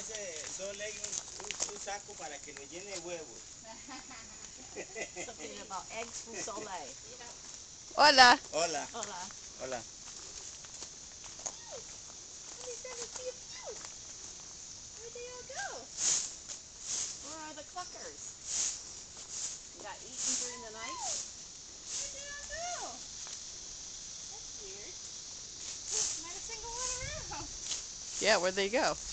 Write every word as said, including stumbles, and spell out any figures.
ese dos legues, un, un saco para que lo llene de huevos. Something about eggs from Soleil. Hola. Hola. Hola. Hola. Where'd they all go? Where are the cluckers? You got eaten during the night? Where'd they all go? That's weird. Not a single one around. Yeah, where'd they go?